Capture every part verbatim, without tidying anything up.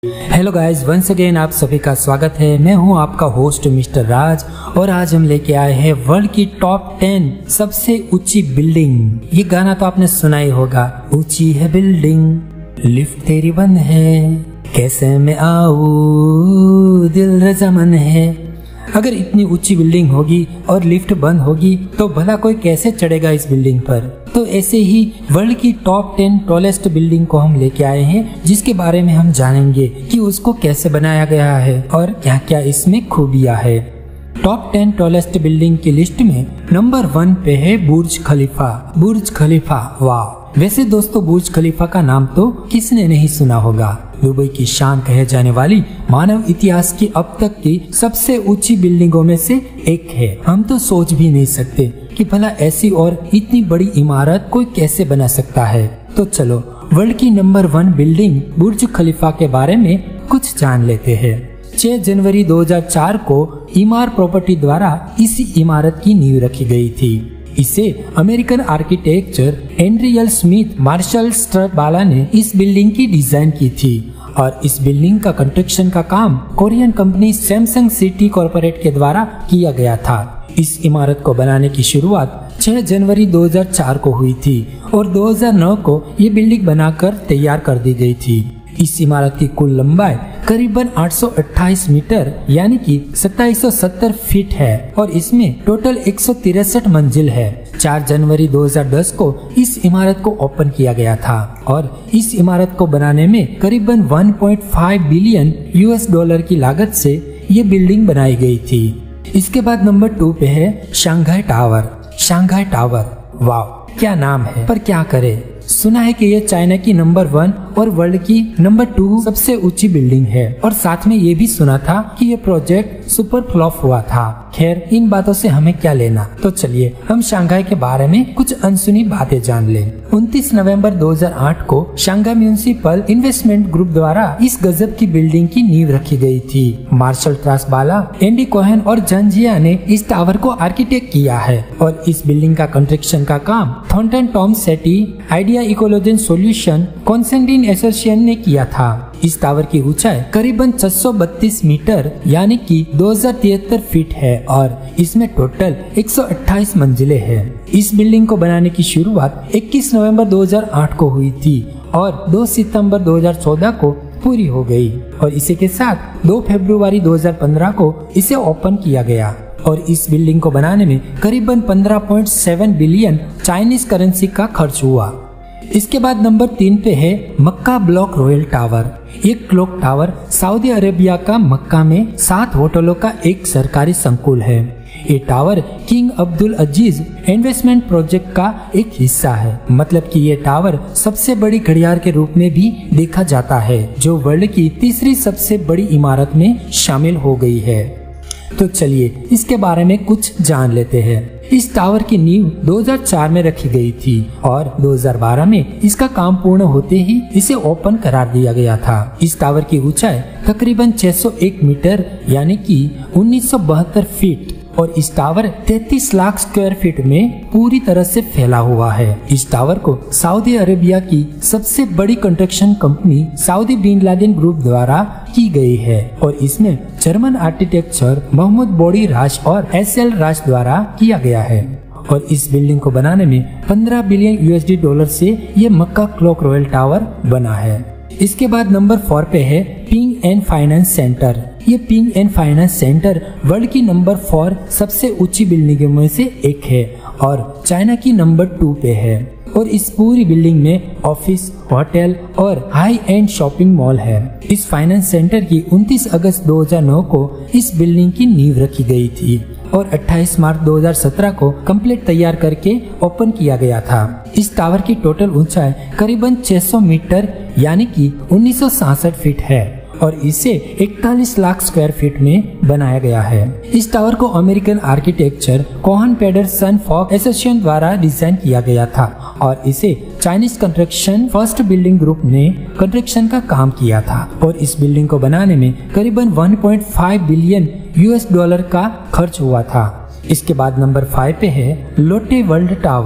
Hello guys, once again आप सभी का स्वागत है। मैं हूं आपका होस्ट मिस्टर राज और आज हम लेके आए हैं वर्ल्ड की टॉप टेन सबसे ऊंची बिल्डिंग। ये गाना तो आपने सुना ही होगा, ऊंची है बिल्डिंग लिफ्ट तेरी बंद है, कैसे मैं आऊं दिल रजामन है। अगर इतनी ऊंची बिल्डिंग होगी और लिफ्ट बंद होगी तो भला कोई कैसे चढ़ेगा इस बिल्डिंग पर। तो ऐसे ही वर्ल्ड की टॉप टेन टॉलेस्ट बिल्डिंग को हम लेके आए हैं, जिसके बारे में हम जानेंगे कि उसको कैसे बनाया गया है और क्या क्या इसमें खूबियां है। टॉप टेन टॉलेस्ट बिल्डिंग की लिस्ट में नंबर वन पे है बुर्ज खलीफा। बुर्ज खलीफा, वाह। वैसे दोस्तों, बुर्ज खलीफा का नाम तो किसने नहीं सुना होगा। दुबई की शान कहे जाने वाली मानव इतिहास की अब तक की सबसे ऊंची बिल्डिंगों में से एक है। हम तो सोच भी नहीं सकते कि भला ऐसी और इतनी बड़ी इमारत कोई कैसे बना सकता है। तो चलो वर्ल्ड की number one building Burj Khalifa के बारे में कुछ जान लेते हैं। छह जनवरी दो हज़ार चार को इमार प्रॉपर्टी द्वारा इस इमारत की नींव रखी गई थी। इसे अमेरिकन आर्किटेक्चर एंड्रियल स्मिथ मार्शल स्ट्रबाला ने इस बिल्डिंग की डिजाइन की थी और इस बिल्डिंग का कंस्ट्रक्शन का काम Korean company Samsung city corporate के द्वारा किया गया था। इस इमारत को बनाने की शुरुआत छह जनवरी दो हज़ार चार को हुई थी और दो हज़ार नौ को ये बिल्डिंग बनाकर तैयार कर दी गई थी। इस इमारत की कुल लंबाई करीबन आठ सौ अट्ठाईस मीटर यानी कि सत्ताईस सौ सत्तर फीट है और इसमें टोटल एक सौ तिरसठ मंजिल है। चार जनवरी दो हज़ार दस को इस इमारत को ओपन किया गया था और इस इमारत को बनाने में करीबन एक पॉइंट पाँच बिलियन यूएस डॉलर की लागत से ये बिल्डिंग बनाई गई थी। इसके बाद नंबर टू पे है शंघाई टावर। शंघाई टावर, वाह, क्या नाम है, पर क्या करे। सुना है कि ये चाइना की नंबर वन और वर्ल्ड की नंबर टू सबसे ऊंची बिल्डिंग है और साथ में ये भी सुना था कि ये प्रोजेक्ट सुपर फ्लॉप हुआ था। खैर, इन बातों से हमें क्या लेना। तो चलिए हम शंघाई के बारे में कुछ अनसुनी बातें जान लें। उनतीस नवंबर दो हज़ार आठ को शंघाई म्युनिसिपल इन्वेस्टमेंट ग्रुप द्वारा इस गजब की बिल्डिंग की नींव रखी गई थी। मार्शल ट्रासबाला, एंडी कोहेन और जन जिया ने इस टावर को आर्किटेक्ट किया है और इस बिल्डिंग का कंस्ट्रक्शन का काम थॉर्नटन टॉम सेटी, आइडिया इकोलॉजन सॉल्यूशन, कॉन्सेंटिन एसोसिएशन ने किया था। इस टावर की ऊंचाई करीबन छह सौ बत्तीस मीटर यानी कि दो हज़ार तिहत्तर फीट है और इसमें टोटल एक सौ अट्ठाईस मंजिलें हैं। इस बिल्डिंग को बनाने की शुरुआत इक्कीस नवंबर दो हज़ार आठ को हुई थी और दो सितंबर दो हज़ार चौदह को पूरी हो गई और इसी के साथ दो फरवरी दो हज़ार पंद्रह को इसे ओपन किया गया और इस बिल्डिंग को बनाने में करीबन पंद्रह पॉइंट सात बिलियन चाइनीज करेंसी का खर्च हुआ। इसके बाद नंबर तीन पे है मक्का ब्लॉक रॉयल टावर। ये क्लॉक टावर सऊदी अरेबिया का मक्का में सात होटलों का एक सरकारी संकुल है। ये tower king Abdul Aziz investment project का एक हिस्सा है। मतलब कि ये टावर सबसे बड़ी घड़ियाल के रूप में भी देखा जाता है, जो वर्ल्ड की तीसरी सबसे बड़ी इमारत में शामिल हो गई है। तो चलिए इसके बारे में कुछ जान लेते हैं। इस टावर की नींव दो हज़ार चार में रखी गई थी और दो हज़ार बारह में इसका काम पूर्ण होते ही इसे ओपन करार दिया गया था। इस टावर की ऊंचाई तकरीबन छह सौ एक मीटर यानी कि उन्नीस सौ बहत्तर फीट और इस टावर तैंतीस लाख स्क्वायर फीट में पूरी तरह से फैला हुआ है। इस टावर को सऊदी अरेबिया की सबसे बड़ी construction company Saudi Bin Laden group द्वारा की गई है और इसमें जर्मन आर्किटेक्चर मोहम्मद बोडी राज और एस एल राज द्वारा किया गया है और इस बिल्डिंग को बनाने में पंद्रह बिलियन यूएसडी डॉलर से ये मक्का क्लॉक रॉयल टावर बना है। इसके बाद नंबर फोर पे है पिंग एंड फाइनेंस सेंटर। ये Ping and finance centre world की नंबर फोर सबसे ऊंची बिल्डिंगों में से एक है और चाइना की नंबर टू पे है और इस पूरी बिल्डिंग में ऑफिस, होटल और हाई एंड शॉपिंग मॉल है। इस फाइनेंस सेंटर की उनतीस अगस्त दो हज़ार नौ को इस बिल्डिंग की नींव रखी गई थी और अट्ठाईस मार्च दो हज़ार सत्रह को कंप्लीट तैयार करके ओपन किया गया था। इस टावर की टोटल ऊंचाई करीबन छह सौ मीटर यानी कि उन्नीस सौ छियासठ फीट है और इसे इकतालीस लाख स्क्वायर फीट में बनाया गया है। इस टावर को American architecture Kohn Pedersen Fox association द्वारा डिजाइन किया गया था और इसे Chinese construction first building group ने कंस्ट्रक्शन का काम किया था और इस बिल्डिंग को बनाने में करीबन एक पॉइंट पाँच बिलियन यूएस डॉलर का खर्च हुआ था। इसके बाद नंबर फाइव पे है लोटे वर्ल्ड टावर।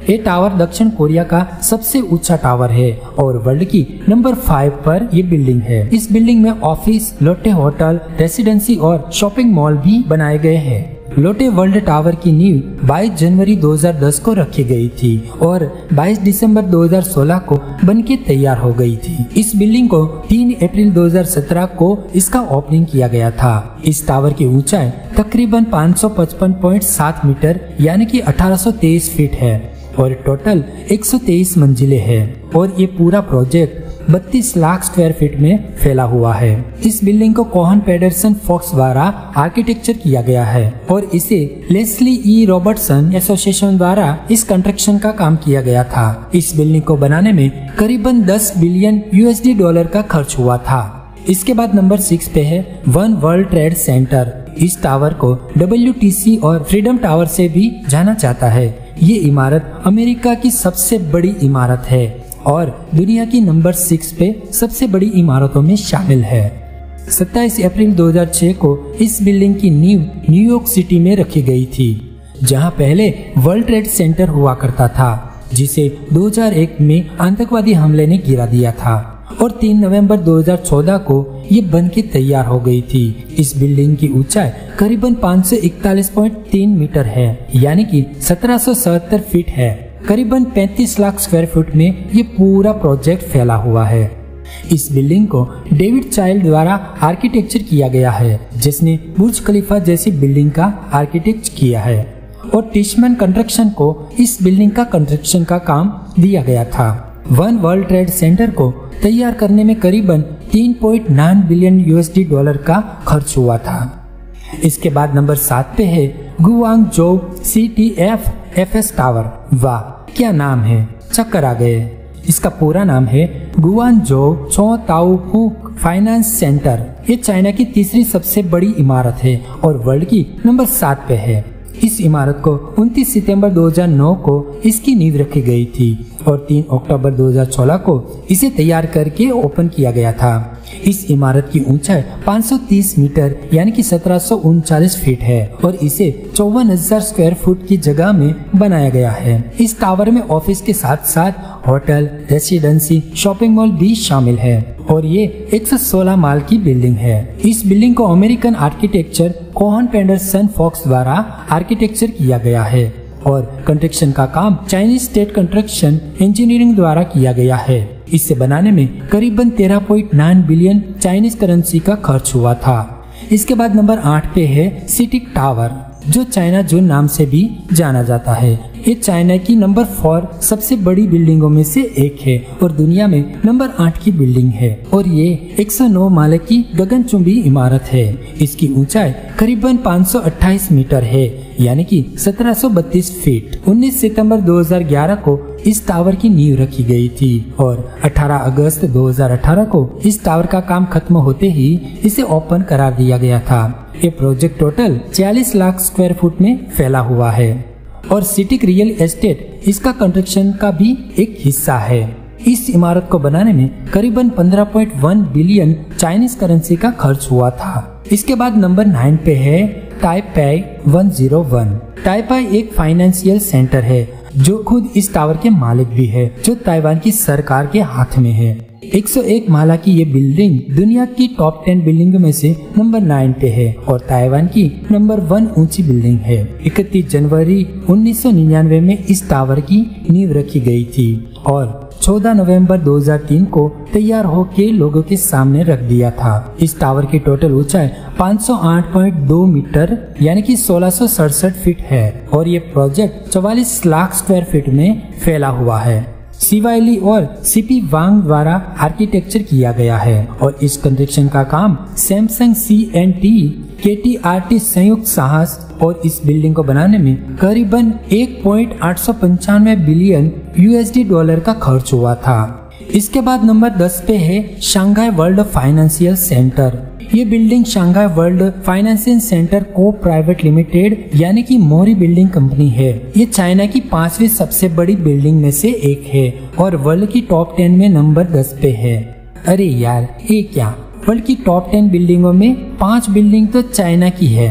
ये टावर दक्षिण कोरिया का सबसे ऊंचा टावर है और वर्ल्ड की नंबर फाइव पर ये बिल्डिंग है। इस बिल्डिंग में ऑफिस, लोटे होटल, रेसिडेंसी और शॉपिंग मॉल भी बनाए गए हैं। लोटे वर्ल्ड टावर की नींव बाईस जनवरी दो हज़ार दस को रखी गई थी और बाईस दिसंबर दो हज़ार सोलह को बनके तैयार हो गई थी। इस बिल्डिंग को तीन अप्रैल दो हज़ार सत्रह को इसका ओपनिंग किया गया था। इस टावर की ऊंचाई तकरीबन पाँच सौ पचपन पॉइंट सात मीटर यानी कि अठारह सौ तेईस फीट है और टोटल एक सौ तेईस मंजिलें हैं और ये पूरा प्रोजेक्ट बत्तीस लाख स्क्वायर फीट में फैला हुआ है। इस बिल्डिंग को कोहन पेडरसन फॉक्स द्वारा आर्किटेक्चर किया गया है और इसे लेस्ली ई रॉबर्टसन एसोसिएशन द्वारा इस कंस्ट्रक्शन का काम किया गया था। इस बिल्डिंग को बनाने में करीबन दस बिलियन यूएसडी डॉलर का खर्च हुआ था। इसके बाद नंबर सिक्स पे है वन वर्ल्ड ट्रेड सेंटर। इस टावर को डब्ल्यू टी सी और फ्रीडम टावर से भी जाना जाता है। ये इमारत अमेरिका की सबसे बड़ी इमारत है और दुनिया की नंबर सिक्स पे सबसे बड़ी इमारतों में शामिल है। सत्ताईस अप्रैल दो हज़ार छह को इस बिल्डिंग की नींव न्यूयॉर्क सिटी में रखी गई थी, जहां पहले वर्ल्ड ट्रेड सेंटर हुआ करता था, जिसे दो हज़ार एक में आतंकवादी हमले ने गिरा दिया था और तीन नवंबर दो हज़ार चौदह को ये बनके तैयार हो गई थी। इस बिल्डिंग की ऊंचाई करीबन पाँच सौ इकतालीस पॉइंट तीन मीटर है यानी कि सत्रह सौ सत्तर फीट है। करीबन पैंतीस लाख स्क्वायर फुट में ये पूरा प्रोजेक्ट फैला हुआ है। इस बिल्डिंग को डेविड चाइल्ड द्वारा आर्किटेक्चर किया गया है, जिसने बुर्ज खलीफा जैसी बिल्डिंग का आर्किटेक्ट किया है और टिशमैन कंस्ट्रक्शन को इस बिल्डिंग का कंस्ट्रक्शन का काम दिया गया था। वन वर्ल्ड ट्रेड सेंटर को तैयार करने में करीबन तीन पॉइंट नौ बिलियन यूएसडी डॉलर का खर्च हुआ था। इसके बाद नंबर सात पे है Guangzhou C T F F S tower. वाह क्या नाम है, चक्कर आ गए। इसका पूरा नाम है गुआंगझोउ चोताओहू फाइनेंस सेंटर। ये चाइना की तीसरी सबसे बड़ी इमारत है और वर्ल्ड की नंबर सात पे है। इस इमारत को उनतीस सितंबर दो हज़ार नौ को इसकी नींव रखी गई थी और तीन अक्टूबर दो हज़ार सोलह को इसे तैयार करके ओपन किया गया था। इस इमारत की ऊंचाई पाँच सौ तीस मीटर यानी कि सत्रह सौ उनचालीस फीट है और इसे चौवन हजार स्क्वायर फुट की जगह में बनाया गया है। इस टावर में ऑफिस के साथ साथ होटल, रेसिडेंसी, शॉपिंग मॉल भी शामिल है और ये एक सौ सोलह माल की बिल्डिंग है। इस बिल्डिंग को American architecture Kohn Pedersen Fox द्वारा आर्किटेक्चर किया गया है और कंस्ट्रक्शन का काम चाइनीज स्टेट कंस्ट्रक्शन इंजीनियरिंग द्वारा किया गया है। इसे बनाने में करीबन तेरह पॉइंट नौ बिलियन चाइनीज करेंसी का खर्च हुआ था। इसके बाद नंबर आठ पे है सिटिक टावर, जो चाइना जून नाम से भी जाना जाता है। ये चाइना की नंबर फोर सबसे बड़ी बिल्डिंगों में से एक है और दुनिया में नंबर आठ की बिल्डिंग है और ये एक सौ नौ माले की गगनचुंबी इमारत है। इसकी ऊंचाई करीबन पाँच सौ अट्ठाईस मीटर है यानी कि सत्रह सौ बत्तीस फीट। उन्नीस सितंबर दो हज़ार ग्यारह को इस टावर की नींव रखी गई थी और अठारह अगस्त दो हज़ार अठारह को इस टावर का काम खत्म होते ही इसे ओपन करार दिया गया था। ये प्रोजेक्ट टोटल चालीस लाख स्क्वायर फुट में फैला हुआ है और सिटिक रियल एस्टेट इसका कंस्ट्रक्शन का भी एक हिस्सा है। इस इमारत को बनाने में करीबन पंद्रह पॉइंट एक बिलियन चाइनीज करेंसी का खर्च हुआ था। इसके बाद नंबर नाइन पे है ताइपाई एक सौ एक। ताइपाई एक फाइनेंशियल सेंटर है जो खुद इस टावर के मालिक भी है, जो ताइवान की सरकार के हाथ में है। एक सौ एक माला की ये बिल्डिंग दुनिया की टॉप टेन बिल्डिंगों में से नंबर नाइन पे है और ताइवान की नंबर वन ऊंची बिल्डिंग है। इकतीस जनवरी उन्नीस सौ निन्यानवे में इस टावर की नींव रखी गई थी और चौदह नवंबर दो हज़ार तीन को तैयार होके लोगों के सामने रख दिया था। इस टावर की टोटल ऊंचाई पाँच सौ आठ पॉइंट दो मीटर यानी कि सोलह सौ सड़सठ फीट है और ये प्रोजेक्ट चौवालीस लाख स्क्वायर फीट में फैला हुआ है। सीवाइली और सीपी वांग द्वारा आर्किटेक्चर किया गया है और इस कंस्ट्रक्शन का काम सैमसंग सी एन टी के टी आर टी संयुक्त साहस और इस बिल्डिंग को बनाने में करीबन एक पॉइंट आठ सौ पंचानवे बिलियन यूएसडी डॉलर का खर्च हुआ था। इसके बाद नंबर दस पे है शंघाई वर्ल्ड फाइनेंशियल सेंटर। ये building Shanghai world financial centre को प्राइवेट लिमिटेड यानी कि मोरी बिल्डिंग कंपनी है। ये चाइना की पांचवी सबसे बड़ी बिल्डिंग में से एक है और वर्ल्ड की टॉप टेन में नंबर दस पे है। अरे यार ये क्या, वर्ल्ड की टॉप टेन बिल्डिंगों में पांच बिल्डिंग तो चाइना की है।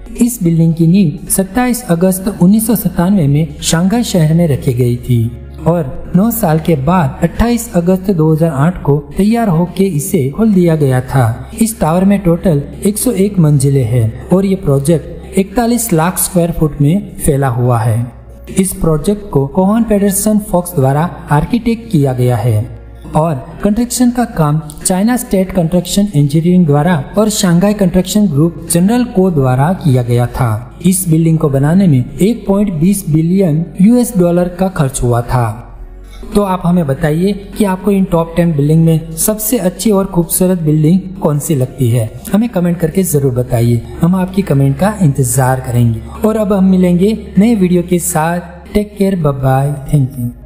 इस बिल्डिंग की नींव सत्ताईस अगस्त उन्नीस सौ सत्तानवे में शंघाई शहर में रखी गई थी और नौ साल के बाद अट्ठाईस अगस्त दो हज़ार आठ को तैयार होकर इसे खोल दिया गया था। इस टावर में टोटल एक सौ एक मंजिलें हैं और ये प्रोजेक्ट इकतालीस लाख स्क्वायर फुट में फैला हुआ है। इस प्रोजेक्ट को कोहन पेडरसन फॉक्स द्वारा आर्किटेक्ट किया गया है और कंस्ट्रक्शन का काम चाइना स्टेट कंस्ट्रक्शन इंजीनियरिंग द्वारा और शंघाई कंस्ट्रक्शन ग्रुप जनरल को द्वारा किया गया था। इस बिल्डिंग को बनाने में एक पॉइंट बीस बिलियन यूएस डॉलर का खर्च हुआ था। तो आप हमें बताइए कि आपको इन टॉप टेन बिल्डिंग में सबसे अच्छी और खूबसूरत बिल्डिंग कौन सी लगती है। हमें कमेंट करके जरूर बताइए, हम आपकी कमेंट का इंतजार करेंगे। और अब हम मिलेंगे नए वीडियो के साथ। Take care, bye bye, thank you.